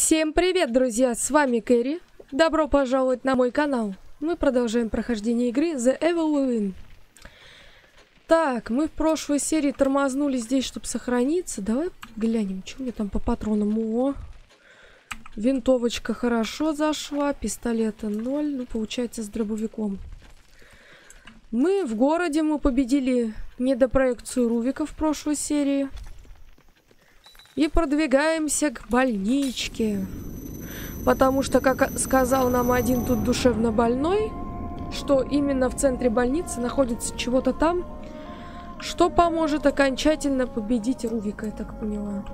Всем привет, друзья! С вами Кэрри. Добро пожаловать на мой канал. Мы продолжаем прохождение игры The Evil Within. Так, мы в прошлой серии тормознули здесь, чтобы сохраниться. Давай глянем, что у меня там по патронам. О, винтовочка хорошо зашла, пистолета 0. Ну, получается, с дробовиком. Мы в городе, мы победили недопроекцию Рувика в прошлой серии. И продвигаемся к больничке. Потому что, как сказал нам один тут душевно больной, что именно в центре больницы находится чего-то там, что поможет окончательно победить Рувика, я так поняла.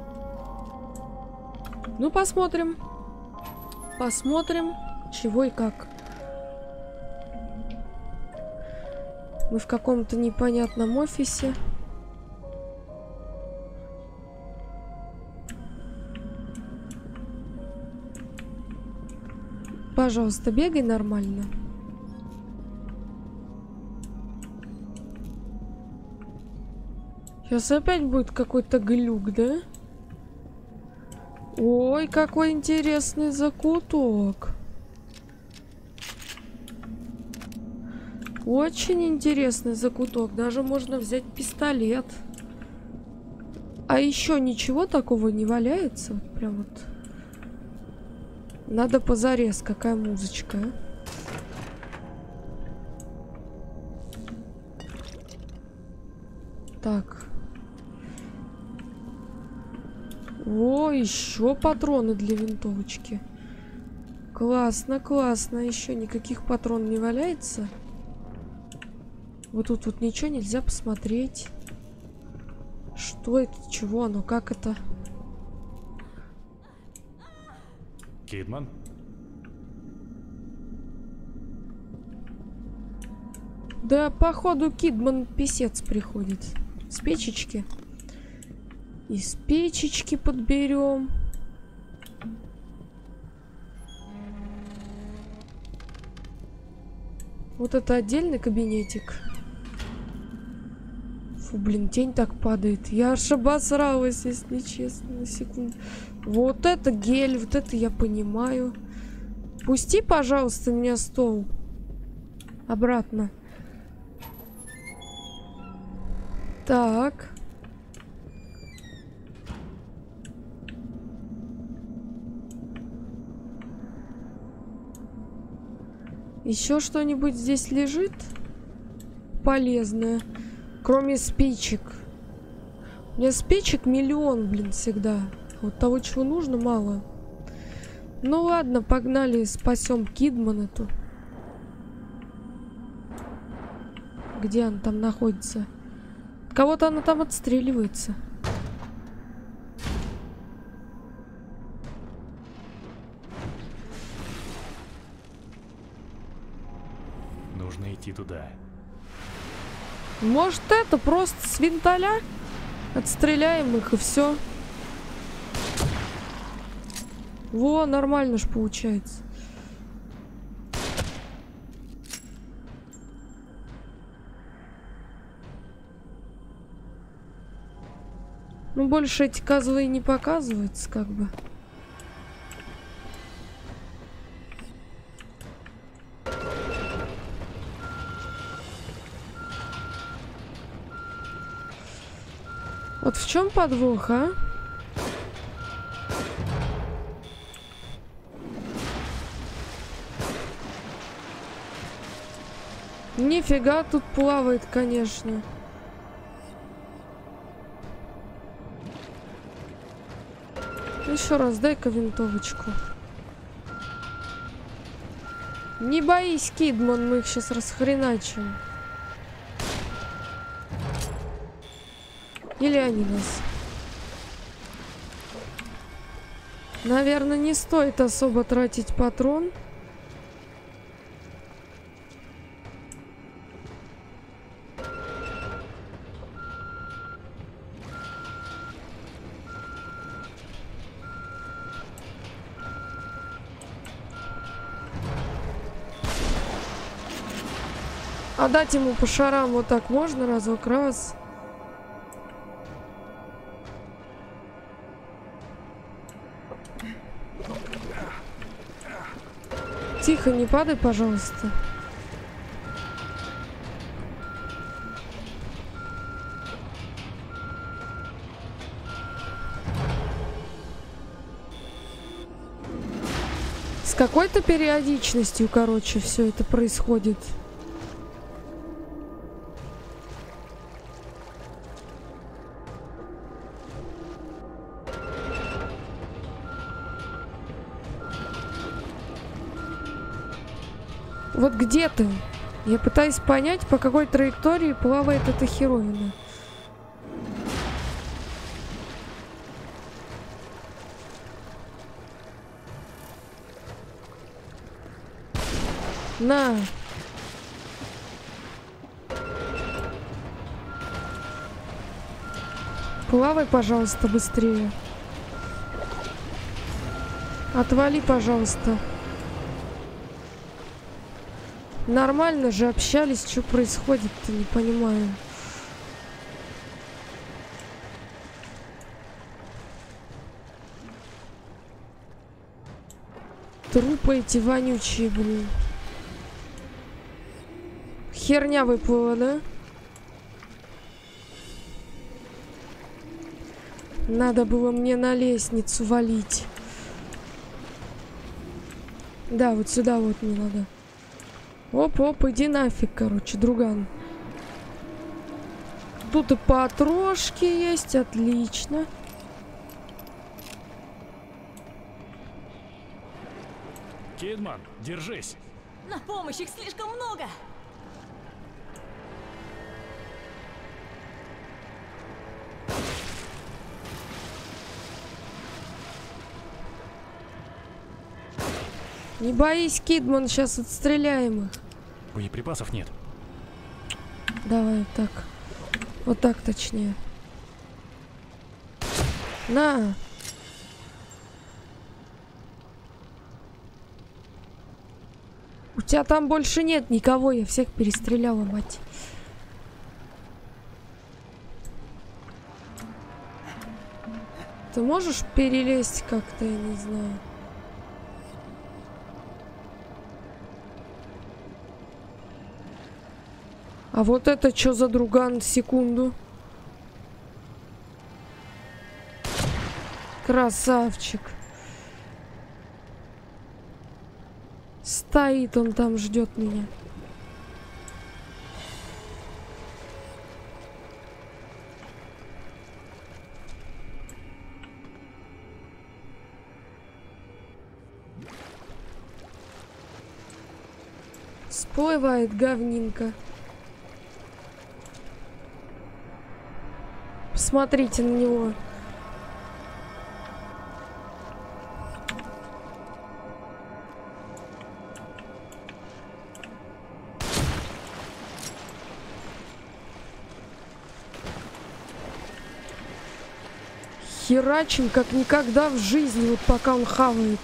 Ну, посмотрим. Посмотрим, чего и как. Мы в каком-то непонятном офисе. Пожалуйста, бегай нормально. Сейчас опять будет какой-то глюк, да? Ой, какой интересный закуток. Очень интересный закуток. Даже можно взять пистолет. А еще ничего такого не валяется? Вот прям вот. Надо позарез. Какая музычка, а? Так. О, еще патроны для винтовочки. Классно, классно. Еще никаких патронов не валяется. Вот тут вот ничего нельзя посмотреть. Что это? Чего оно? Как это? Кидман? Да, походу, Кидман писец приходит. С печечки. Из печечки подберем. Вот это отдельный кабинетик. Фу, блин, тень так падает. Я аж обосралась, если честно, на секунду. Вот это гель, вот это я понимаю. Пусти, пожалуйста, меня стол. Обратно. Так. Еще что-нибудь здесь лежит? Полезное. Кроме спичек. У меня спичек миллион, блин, всегда. Вот того, чего нужно, мало. Ну ладно, погнали, спасем Кидмана-то. Где она там находится? Кого-то она там отстреливается. Нужно идти туда. Может, это просто с винтоля? Отстреляем их и все. Во, нормально ж получается. Ну, больше эти козлы не показываются, как бы. Вот в чем подвох, а? Нифига тут плавает, конечно. Еще раз, дай-ка винтовочку. Не боись, Кидман, мы их сейчас расхреначим. Или они нас? Наверное, не стоит особо тратить патрон. А дать ему по шарам вот так можно разок раз. Тихо, не падай, пожалуйста. С какой-то периодичностью, короче, все это происходит. Вот где ты? Я пытаюсь понять, по какой траектории плавает эта херовина. На. Плавай, пожалуйста, быстрее. Отвали, пожалуйста. Нормально же общались, что происходит-то, не понимаю. Трупы эти вонючие, блин. Херня выплыла, да? Надо было мне на лестницу валить. Да, вот сюда вот мне надо. Оп-оп, иди нафиг, короче, друган. Тут и патрошки есть, отлично. Кидман, держись. На помощь, их слишком много. Не боись, Кидман, сейчас отстреляем их. Боеприпасов нет. Давай вот так. Вот так точнее. На. У тебя там больше нет никого, я всех перестреляла, мать. Ты можешь перелезть как-то, я не знаю. А вот это что за друган? Секунду. Красавчик. Стоит он там, ждет меня. Всплывает говнинка. Посмотрите на него. Херачим как никогда в жизни, вот пока он хавает.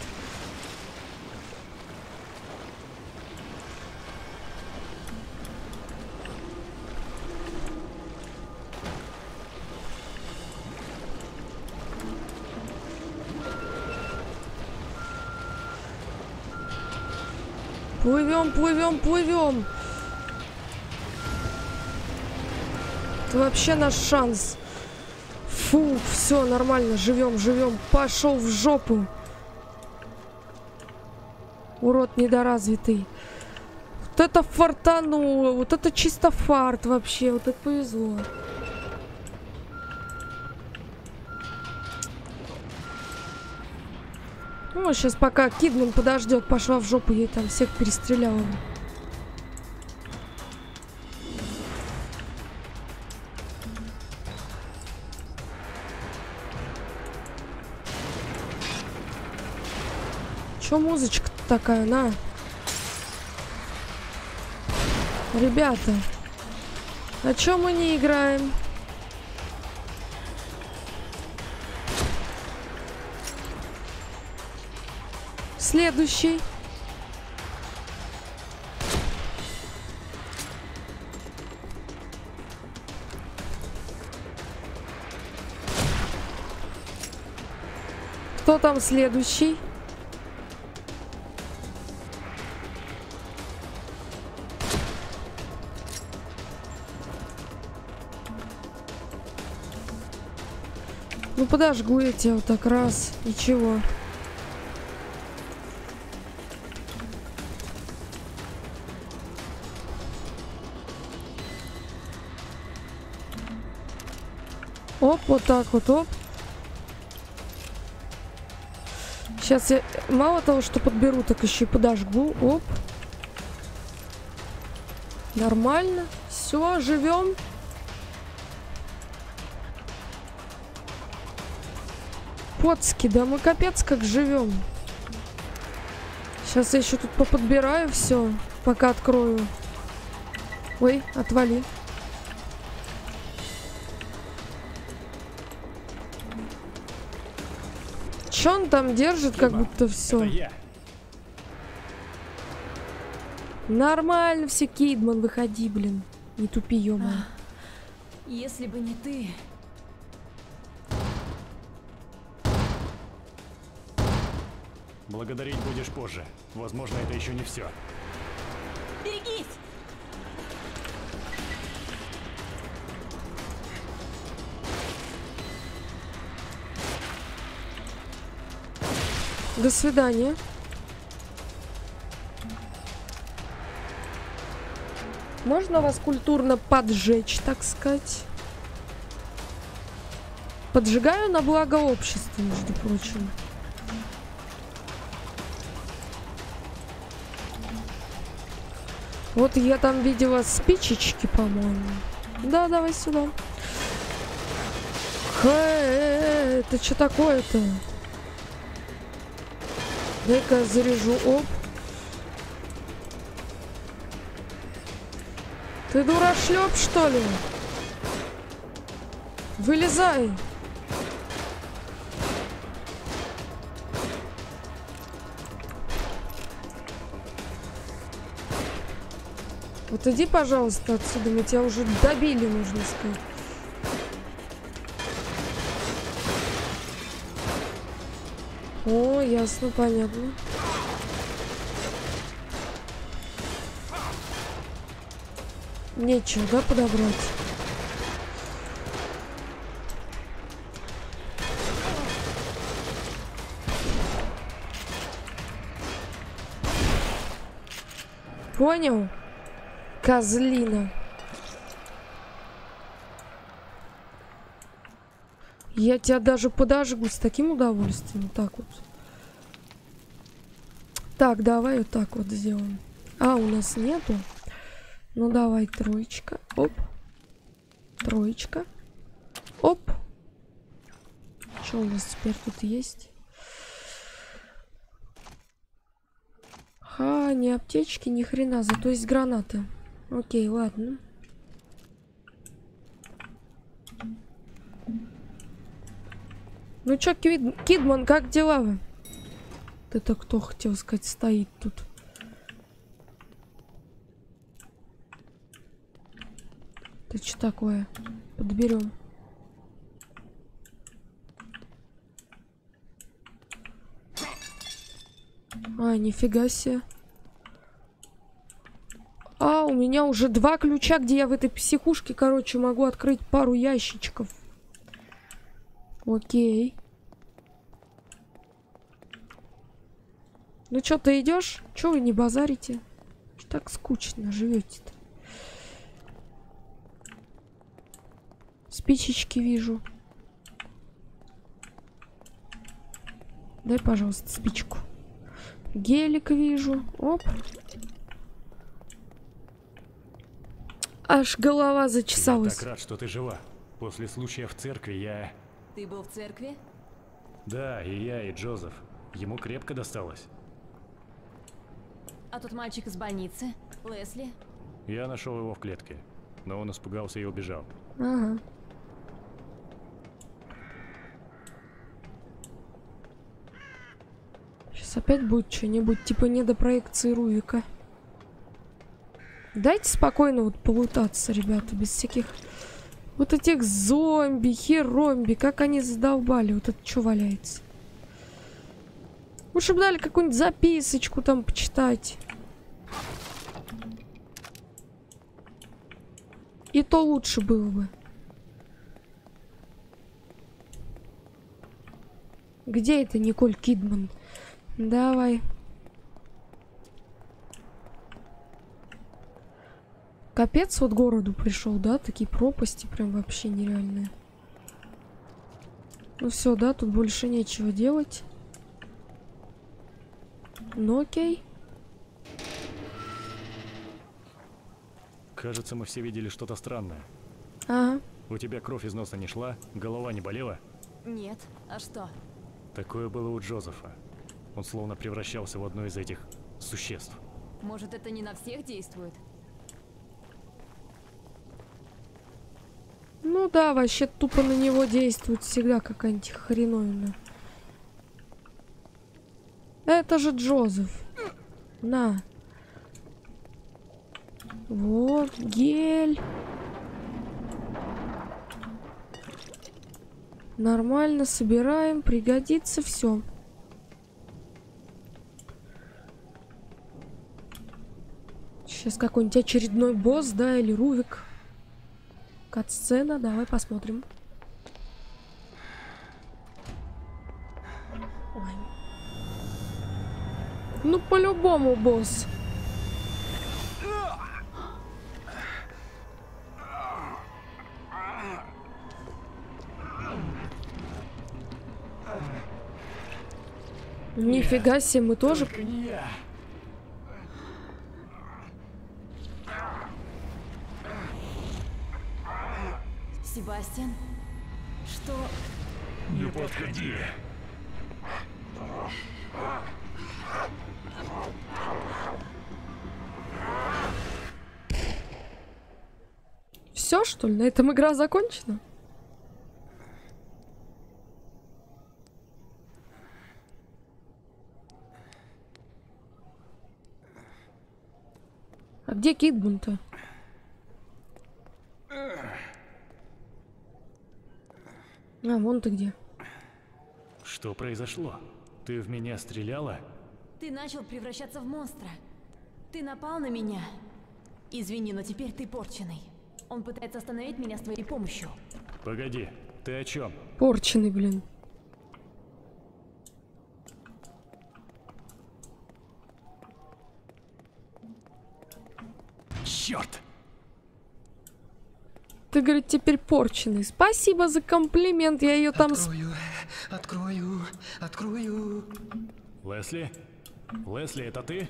Плывем, плывем, плывем. Это вообще наш шанс. Фу, все нормально, живем, живем. Пошел в жопу. Урод недоразвитый. Вот это фартануло, вот это чисто фарт вообще, вот это повезло. Ну, сейчас пока Кидман подождет, пошла в жопу, ей там всех перестреляла. Чё музычка-то такая, на? Ребята, а чё мы не играем? Следующий. Кто там следующий? Ну подожгу я тебя вот так раз. Ничего. Оп, вот так вот, оп. Сейчас я мало того, что подберу, так еще и подожгу. Оп. Нормально. Все, живем. Поцки, да мы капец как живем. Сейчас я еще тут поподбираю все, пока открою. Ой, отвали. Че он там держит, как будто все. Нормально все, Кидман, выходи, блин. Не тупи, ё-моё. Если бы не ты... Благодарить будешь позже. Возможно, это еще не все. Берегись! До свидания. Можно вас культурно поджечь, так сказать? Поджигаю на благо общества, между прочим. Вот я там видела спичечки, по-моему. Да, давай сюда. Это что такое-то? Дай-ка заряжу. Оп. Ты дурашлеп, что ли? Вылезай. Вот иди, пожалуйста, отсюда. Мы тебя уже добили, нужно сказать. О, ясно, понятно. Нечего, да, подобрать? Понял? Козлина. Я тебя даже подожгу с таким удовольствием. Так вот. Так, давай вот так вот сделаем. А, у нас нету. Ну, давай, троечка. Оп. Троечка. Оп. Что у нас теперь тут есть? Ха, ни аптечки, ни хрена. Зато есть гранаты. Окей, ладно. Ну чё, Кидман, как дела вы? Это кто, хотел сказать, стоит тут? Это что такое? Подберем. А, нифига себе. А, у меня уже 2 ключа, где я в этой психушке, короче, могу открыть пару ящичков. Окей. Ну чё, ты идешь? Чё вы не базарите? Что так скучно живете-то? Спичечки вижу. Дай, пожалуйста, спичку. Гелик вижу. Оп. Аж голова зачесалась. Я так рад, что ты жива. После случая в церкви я... Ты был в церкви? Да, и я, и Джозеф. Ему крепко досталось. А тот мальчик из больницы? Лесли? Я нашел его в клетке, но он испугался и убежал. Ага. Сейчас опять будет что-нибудь типа недопроекции Рувика. Дайте спокойно вот полутаться, ребята, без всяких вот этих зомби, херомби, как они задолбали. Вот это что валяется? Лучше бы дали какую-нибудь записочку там почитать. И то лучше было бы. Где это Николь Кидман? Давай. Капец вот городу пришел, да? Такие пропасти прям вообще нереальные. Ну все, да, тут больше нечего делать. Ну окей. Кажется, мы все видели что-то странное. Ага. У тебя кровь из носа не шла? Голова не болела? Нет. А что? Такое было у Джозефа. Он словно превращался в одно из этих существ. Может, это не на всех действует? Ну да, вообще тупо на него действует всегда какая-нибудь хреновина. Это же Джозеф. На. Вот, гель. Нормально, собираем, пригодится все. Сейчас какой-нибудь очередной босс, да, или Рувик. Кат-сцена, давай посмотрим. Ой. Ну, по-любому босс. Нифига себе, мы тоже... Себастьян? Что? Не подходи. Все, что ли? На этом игра закончена? А где Кидман-то? А, вон ты где. Что произошло? Ты в меня стреляла? Ты начал превращаться в монстра. Ты напал на меня. Извини, но теперь ты порченый. Он пытается остановить меня с твоей помощью. Погоди, ты о чем? Порченый, блин. Черт! Ты, говорит, теперь порченый. Спасибо за комплимент, я ее там... Открою. Лесли? Лесли, это ты?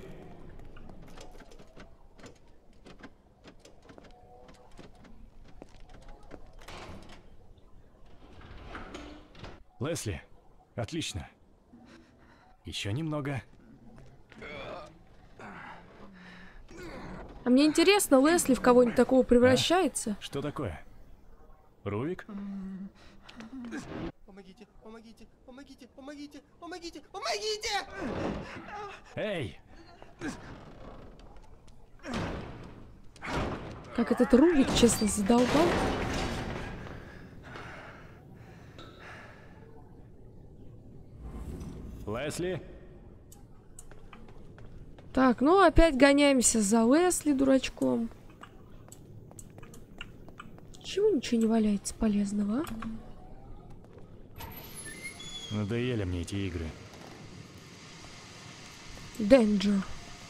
Лесли, отлично. Еще немного. А мне интересно, Лесли в кого-нибудь такого превращается? Что такое? Рувик? Помогите! Эй! Как этот Рувик, честно, задолбал. Лесли? Так, ну опять гоняемся за Лесли, дурачком. Чего ничего не валяется полезного, а? Надоели мне эти игры. Danger.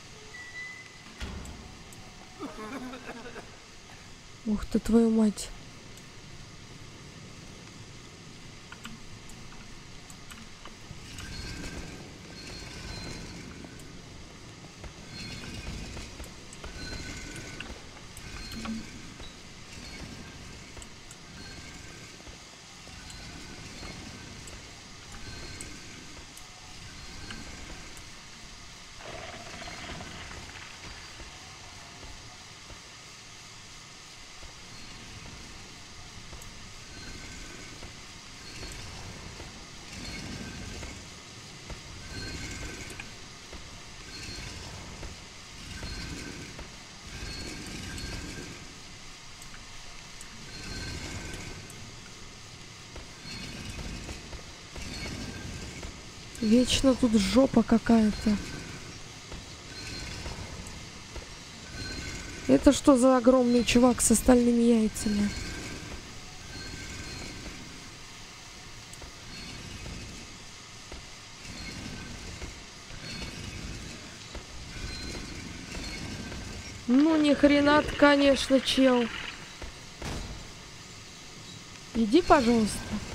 Ух ты, твою мать. Вечно тут жопа какая-то. Это что за огромный чувак с остальными яйцами? Ну, ни хрена ты, конечно, чел. Иди, пожалуйста.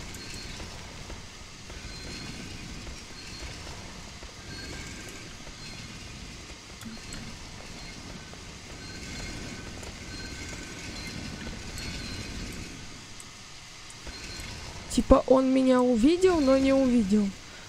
Типа он меня увидел, но не увидел.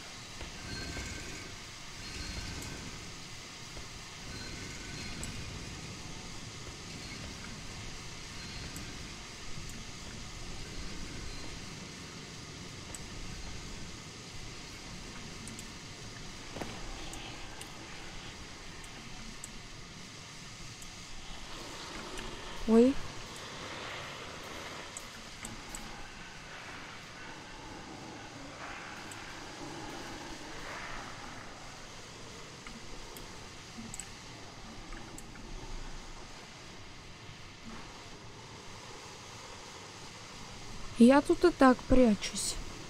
Ой. Я тут и так прячусь.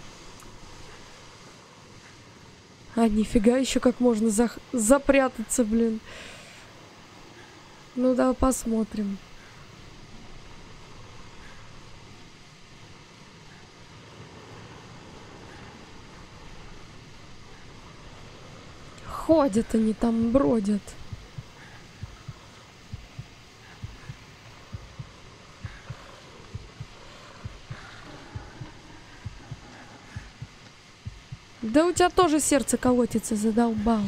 А, нифига, еще как можно запрятаться, блин. Ну да, посмотрим. Ходят они там, бродят. Да у тебя тоже сердце колотится, задолбал.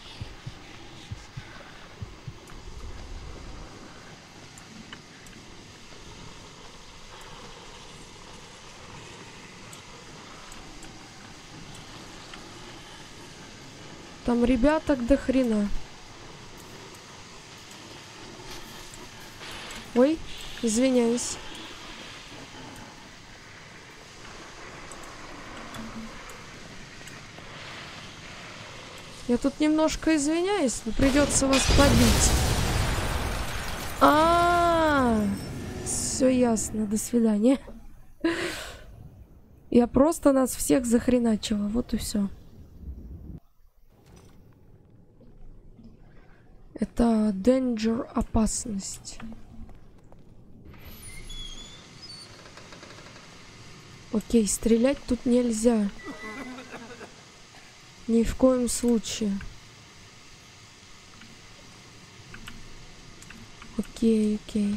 Там ребяток до хрена. Ой, извиняюсь. Я тут немножко извиняюсь, но придется вас побить. Все ясно, до свидания. Я просто нас всех захреначила, вот и все. Это danger, опасность. Окей, стрелять тут нельзя. Ни в коем случае. Окей, окей.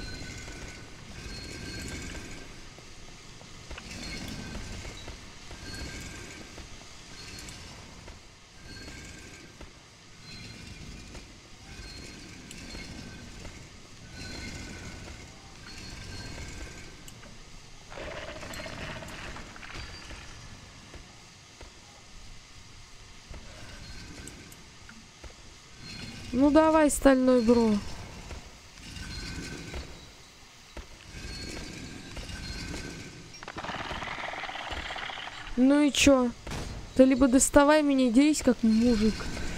Ну давай, стальной бро. Ну и чё? Ты либо доставай меня, дерись как мужик.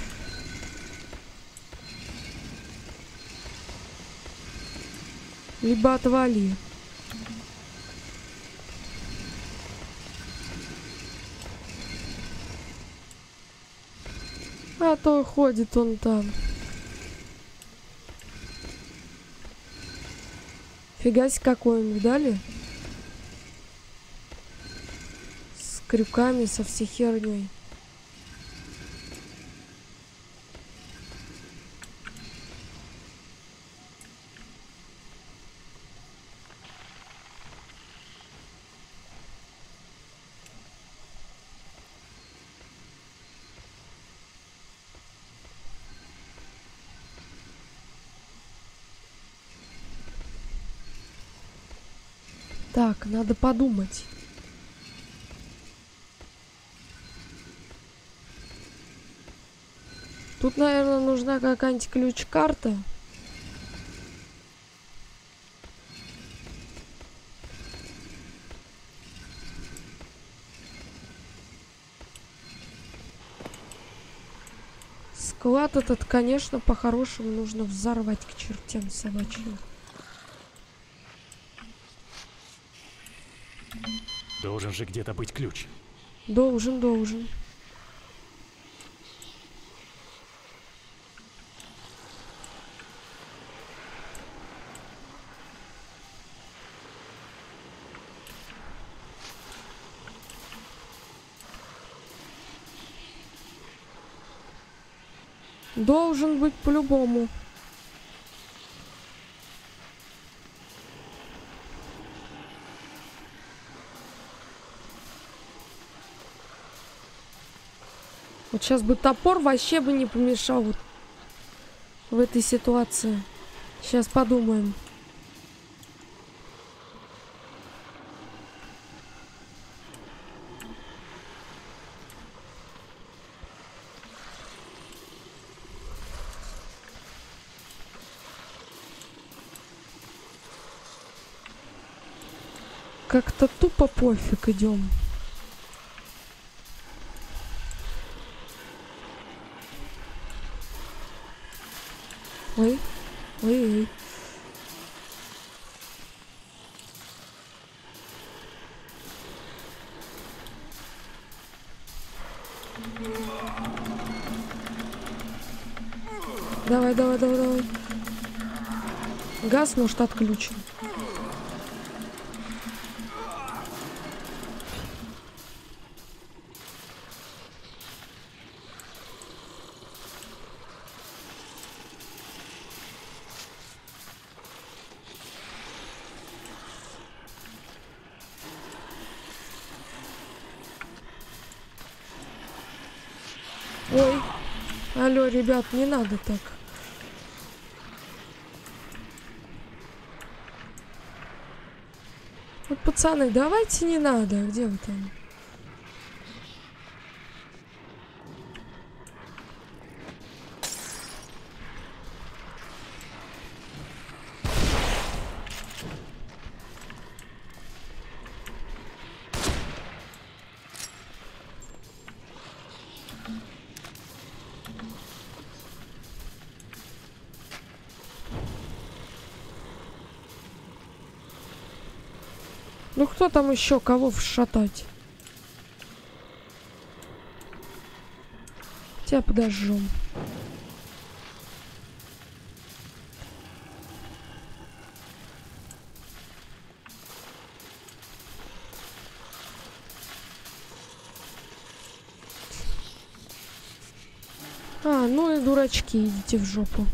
Либо отвали. А то ходит он там. Фигась какой он, видали? С крюками, со всей херней. Так, надо подумать. Тут, наверное, нужна какая-нибудь ключ-карта. Склад этот, конечно, по-хорошему нужно взорвать к чертям собачьим. Должен же где-то быть ключ. Должен. Должен быть по-любому. Вот сейчас бы топор вообще бы не помешал вот в этой ситуации. Сейчас подумаем. Как-то тупо пофиг идем. Ой, ой. Давай. Газ, может, отключим. Ой, алло, ребят, не надо так. Вот, пацаны, давайте не надо. Где вы там? Ну кто там еще кого вшатать? Тебя подожжем. А, ну и дурачки, идите в жопу.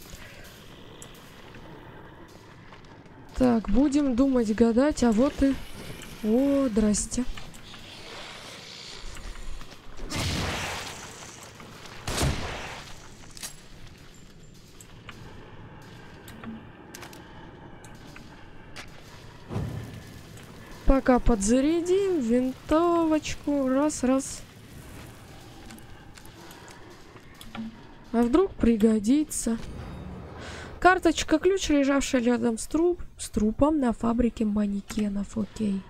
Так, будем думать, гадать, а вот и... О, здрасте. Пока подзарядим винтовочку. Раз. А вдруг пригодится. Карточка, ключ, лежавшая рядом с трупом на фабрике манекенов. Окей.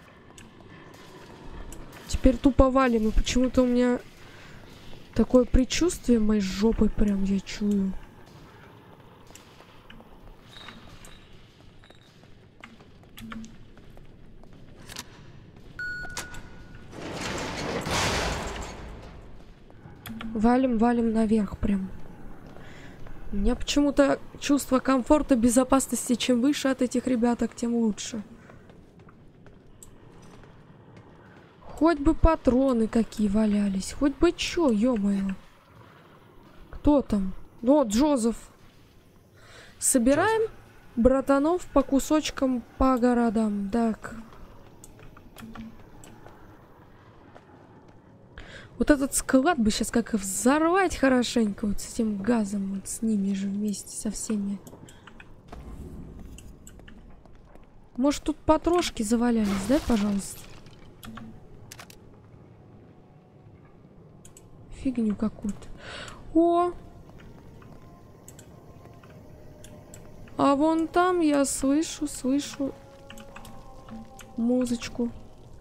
Теперь тупо валим. И почему-то у меня такое предчувствие моей жопы прям я чую. Валим наверх прям. У меня почему-то чувство комфорта, безопасности, чем выше от этих ребяток, тем лучше. Хоть бы патроны какие валялись, хоть бы чё, ё-моё. Кто там? О, Джозеф. Собираем братанов по кусочкам по городам. Так. Вот этот склад бы сейчас как взорвать хорошенько вот с этим газом, вот с ними же вместе со всеми. Может, тут потрошки завалялись, да, пожалуйста? Фигню какую-то. О! А вон там я слышу музычку.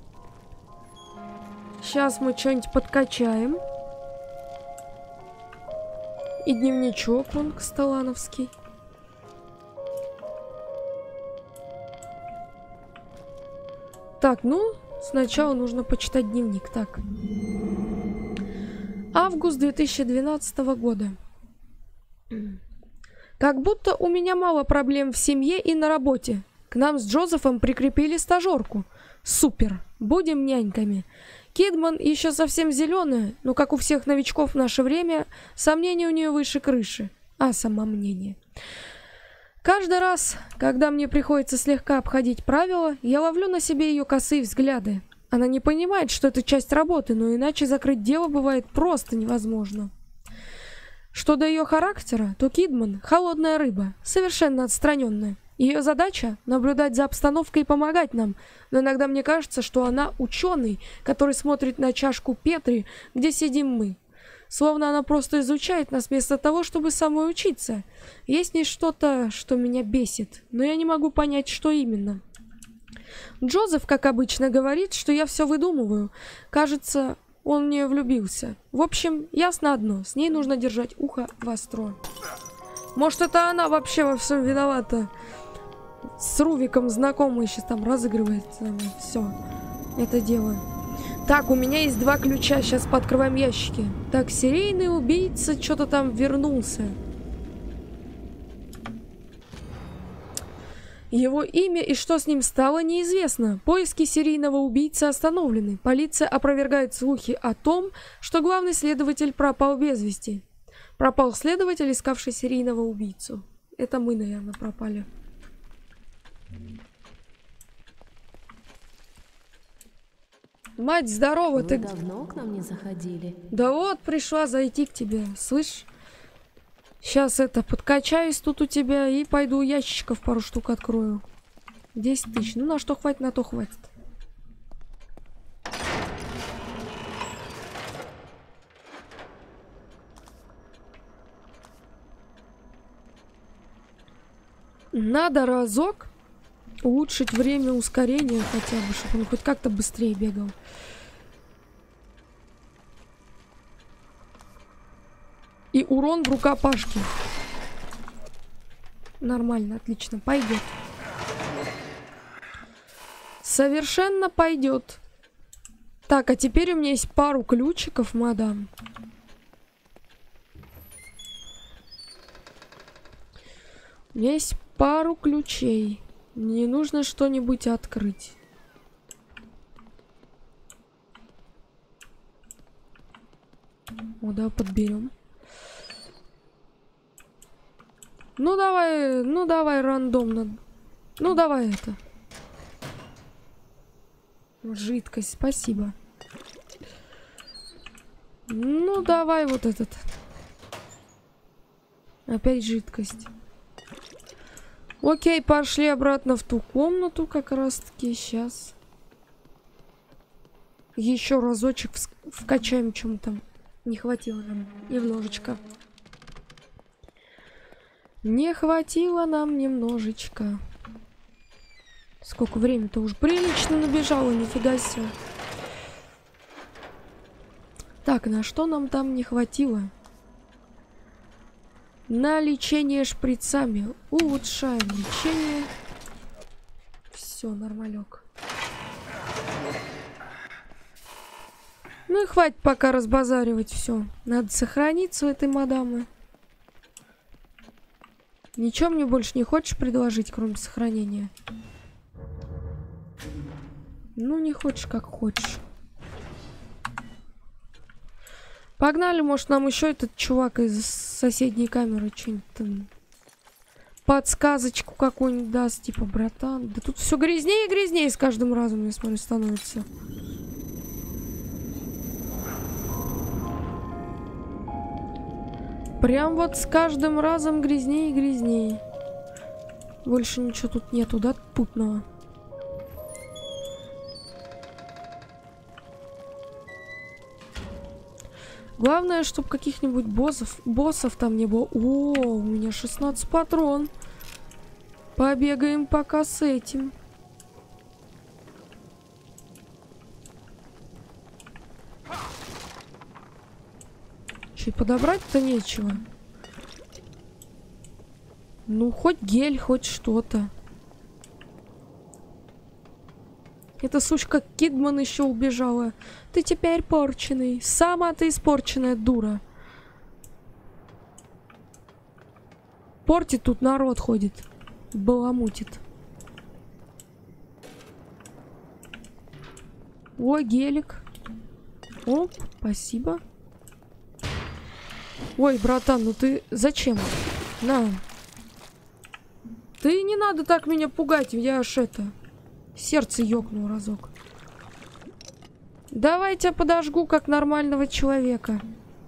Сейчас мы что-нибудь подкачаем. И дневничок вон костолановский. Так, ну, сначала нужно почитать дневник. Так. Август 2012 года. Как будто у меня мало проблем в семье и на работе. К нам с Джозефом прикрепили стажерку. Супер. Будем няньками. Кидман еще совсем зеленая, но, как у всех новичков в наше время, сомнения у нее выше крыши. А самомнение. Каждый раз, когда мне приходится слегка обходить правила, я ловлю на себе ее косые взгляды. Она не понимает, что это часть работы, но иначе закрыть дело бывает просто невозможно. Что до ее характера, то Кидман — холодная рыба, совершенно отстраненная. Ее задача — наблюдать за обстановкой и помогать нам, но иногда мне кажется, что она ученый, который смотрит на чашку Петри, где сидим мы. Словно она просто изучает нас вместо того, чтобы самой учиться. Есть в ней что-то, что меня бесит, но я не могу понять, что именно. Джозеф, как обычно, говорит, что я все выдумываю. Кажется, он в нее влюбился. В общем, ясно одно, с ней нужно держать ухо востро. Может, это она вообще во всем виновата. С Рувиком знакомый сейчас там разыгрывает. Все, это дело. Так, у меня есть 2 ключа, сейчас пооткрываем ящики. Так, серийный убийца что-то там вернулся. Его имя и что с ним стало, неизвестно. Поиски серийного убийцы остановлены. Полиция опровергает слухи о том, что главный следователь пропал без вести. Пропал следователь, искавший серийного убийцу. Это мы, наверное, пропали. Мать, здорово, Вы ты... давно к нам не заходили? Да вот, пришла зайти к тебе, слышь? Сейчас это, подкачаюсь тут у тебя и пойду ящичков пару штук открою. 10 тысяч. Ну, на что хватит, на то хватит. Надо разок улучшить время ускорения хотя бы, чтобы он хоть как-то быстрее бегал. И урон в рукопашке. Нормально, отлично, пойдет. Совершенно пойдет. Так, а теперь у меня есть пару ключиков, мадам. У меня есть пару ключей. Мне нужно что-нибудь открыть. О, да, подберем. Ну давай рандомно. Ну давай это. Жидкость, спасибо. Ну давай вот этот. Опять жидкость. Окей, пошли обратно в ту комнату как раз таки сейчас. Еще разочек вкачаем, чем там не хватило нам немножечко. Не хватило нам немножечко. Сколько времени-то уже прилично набежало, нифига себе. Так, на что нам там не хватило? На лечение шприцами. Улучшаем лечение. Все, нормалек. Ну и хватит пока разбазаривать все. Надо сохраниться у этой мадамы. Ничего мне больше не хочешь предложить, кроме сохранения? Ну, не хочешь, как хочешь. Погнали, может, нам еще этот чувак из соседней камеры что-нибудь там... подсказочку какую-нибудь даст, типа, братан. Да тут все грязнее и грязнее с каждым разом, я смотрю, становится. Прям вот с каждым разом грязнее и грязнее. Больше ничего тут нету, да, путного? Главное, чтобы каких-нибудь боссов там не было. О, у меня 16 патрон. Побегаем пока с этим. Че, подобрать-то нечего. Ну, хоть гель, хоть что-то. Эта сучка Кидман еще убежала. Ты теперь порченый. Сама ты испорченная дура. Портит тут народ ходит. Баламутит. О, гелик. Оп, спасибо. Ой, братан, ну ты зачем? На. Ты не надо так меня пугать, я аж это... Сердце ёкнул разок. Давайте я подожгу, как нормального человека.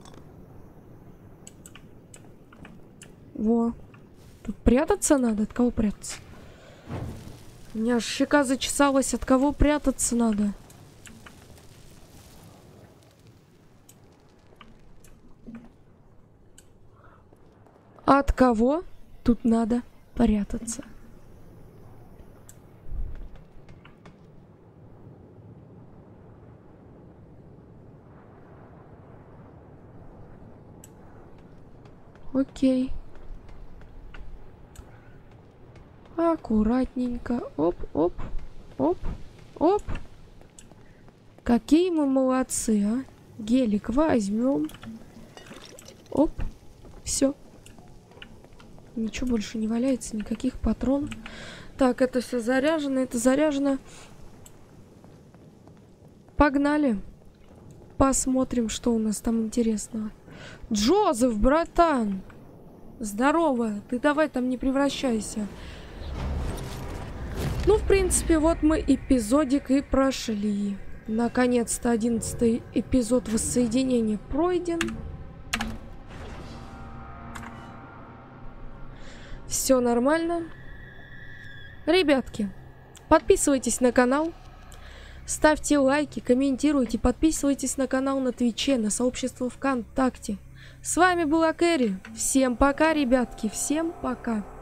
Во. Тут прятаться надо? От кого прятаться? У меня аж щека зачесалась. От кого прятаться надо? От кого тут надо прятаться? Окей. Аккуратненько. Оп, оп, оп, оп. Какие мы молодцы, а? Гелик возьмем. Оп. Все. Ничего больше не валяется, никаких патронов. Так, это все заряжено, это заряжено. Погнали. Посмотрим, что у нас там интересного. Джозеф, братан! Здорово! Ты давай там не превращайся. Ну, в принципе, вот мы эпизодик и прошли. Наконец-то 11-й эпизод воссоединения пройден. Все нормально. Ребятки, подписывайтесь на канал. Ставьте лайки, комментируйте, подписывайтесь на канал на Твиче, на сообщество ВКонтакте. С вами была Кэрри. Всем пока, ребятки, всем пока.